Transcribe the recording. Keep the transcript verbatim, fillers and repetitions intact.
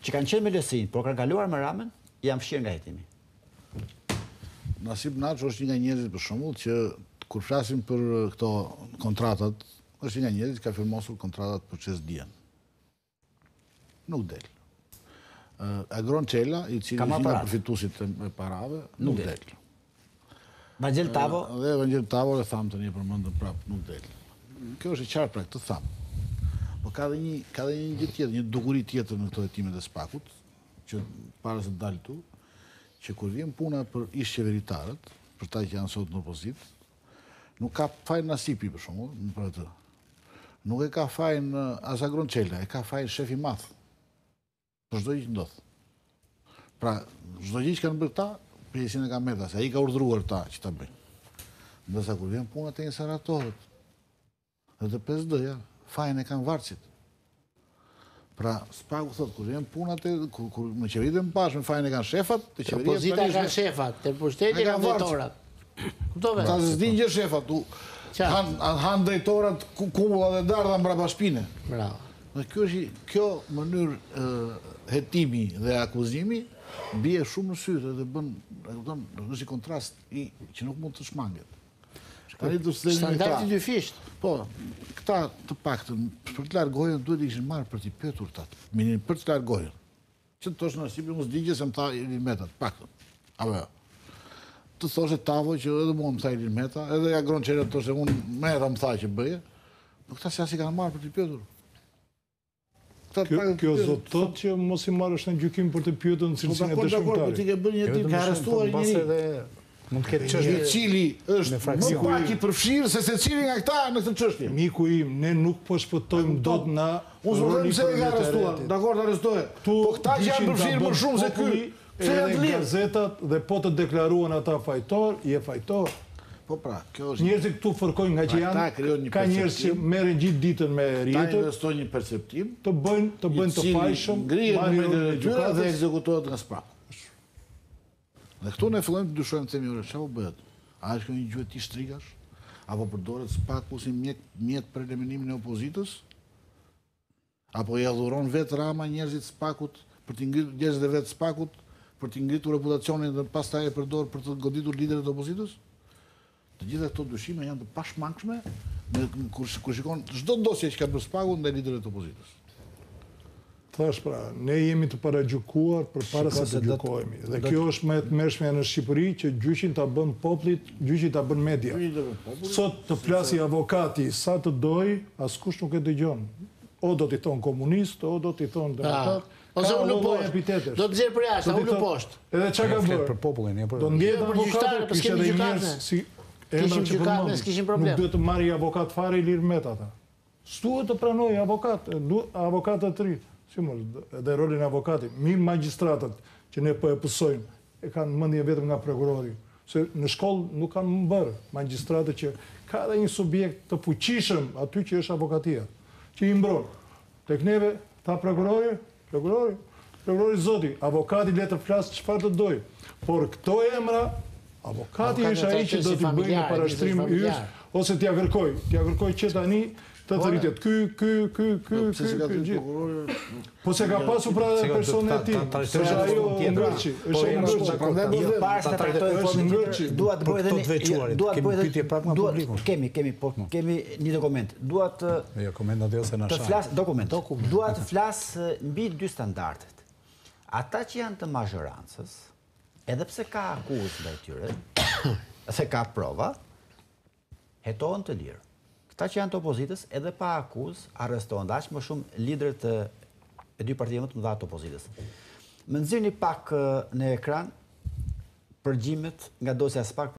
që kanë qenë me Lesinë, por kanë kaluar me Ramën, jam fshirë nga hetimi. Nasip Naço është një nga njerëzit për shembull që kur flasim për këto kontratat, është një nga njerëzit që ka firmosur kontratat për çes diën. Nuk del. Agron Çela, i cili është nga përfituesit e parave, nuk del. Vangel Tavo? Dhe Vangel Tavo e thamë tani e përmendëm prapë, nuk del. Kjo është e qartë pra këtë thamë. Po ka dhe një ka dhe një gjë tjetër, një dukuri tjetër në këto hetimet e Spakut, që para se të dalë tu, që kur vjen puna për ish qeveritarët, për ta që janë sot në opozitë, nuk ka fajin Nasipi për shembull, për atë. Nuk e ka fajin as Agron Çela, e ka fajin shefi i madh. Për çdo gjë që ndodh. Pra, çdo gjë që kanë bërë ta, pjesën e ka Meta, se ai ka urdhëruar ta që ta bëjnë. Ndërsa kur vjen puna te instalatorit, dhe të pesë D-ja, fajin e kanë varësit. Pra, Spaku thot, kur vjen puna te, kur në qeveritë e mbashme fajin e kanë shefat, te qeveria opozita kanë shefat, te pushteti kanë drejtorat. Kuptove? Ta s'din gjë shefat, u han drejtorat kumbulla dhe dardha mbrapa shpine. Bravo. Dhe kjo është kjo mënyrë hetimi dhe akuzimi bie shumë në sytë dhe bën, e kupton, është një kontrast i që nuk mund të shmanget. Standardi dy fisht. Po, këta të paktën për të largohen duhet i kishin marrë për t'i pyetur ta. Minin për të largohen. Që të thosh Nasipi mos digje se më tha Ilir Meta, të paktën. Apo jo. Të thoshe Tavo që edhe mua më tha Ilir Meta, edhe Agron Çela të thoshe unë Meta më tha që bëje. Po këta se as i kanë marrë për t'i pyetur. Kjo zot thotë që mos i marrësh në gjykim për të pyetur në cilësinë e dëshmitarit. Po ti ke bërë një tip ka arrestuar njëri. Mund të ketë çështje i cili është më pak i përfshirë se secili nga këta në këtë çështje. Miku im, ne nuk po shpëtojmë dot na. Unë s'u them se e ka arrestuar, dakord arrestohet. Po këta që janë përfshirë më shumë se ky, pse janë të lirë? Gazetat dhe po të deklaruan ata fajtor, je fajtor. Po pra, kjo është njerëzit këtu fërkojnë nga që janë ka njerëz që merren gjithë ditën me rjetër. Ta investojnë një perceptim, të bëjnë të bëjnë të fajshëm, ngrihen me drejtë dhe ekzekutohet nga Spaku. Dhe këtu ne fillojmë të dyshojmë themi ore, çfarë bëhet? A është kjo një gjuhë ti shtrikash? Apo përdoret Spaku si mjet mjet për eliminimin e opozitës? Apo i adhuron vetë Rama njerëzit Spakut për të ngritur njerëzit e vetë Spakut për të ngritur reputacionin dhe pastaj e përdor për të goditur liderët e opozitës? Të gjitha këto dyshime janë të pashmangshme kur shikon çdo dosje që ka bërë Spaku ndaj liderëve të opozitës. Thash pra, ne jemi të paragjykuar përpara se të gjykohemi. Dhe kjo është më e tmerrshmja në Shqipëri që gjyqin ta bën popullit, gjyqin ta bën media. Sot të flasi avokati sa të doj, askush nuk e dëgjon. O do t'i thon komunist, o do t'i thon demokrat. Ose unë poshtë. Do të nxjerr për jashtë, unë poshtë. Edhe çka ka bërë për popullin, jo për. Do ngjet avokatë, kishte edhe njerëz si Kishim gjykatës, kishim problem. Nuk duhet të marrë avokat fare Ilir Meta ata. S'duhet të pranojë avokat, avokatë të ri. Si mos, edhe rolin e avokatit. Mi magjistratët që ne po e pësojmë, e kanë mendje vetëm nga prokurori. Se në shkollë nuk kanë më bërë magjistratët që ka edhe një subjekt të fuqishëm aty që është avokatia, që i mbron. Tek neve, tha prokurori, prokurori, prokurori zoti, avokati le të flasë çfarë të dojë. Por këto emra avokati është ai që do t'i bëjë një parashtrim yrs ose t'ia kërkoj, t'ia kërkoj që tani të të rritet. Ky, ky, ky, ky, ky, ky gjithë. Po se ka pasur pra personin e tij. Është ajo ngërçi, është ai ngërçi. Jo pas ta trajtojmë është ngërçi. Dua të bëj edhe një dua të bëj pyetje prapë nga publiku. Kemi, kemi, po kemi një dokument. Dua të Jo, koment atë ose na Të flas dokument. Dua të flas mbi dy standardet. Ata që janë të mazhorancës, edhe pse ka akuzë ndaj tyre, se ka prova, hetohen të lirë. Këta që janë të opozitës, edhe pa akuzë, arrestohen aq më shumë liderët e dy partive më të mëdha të opozitës. Më nxirni pak në ekran përgjimet nga dosja Spak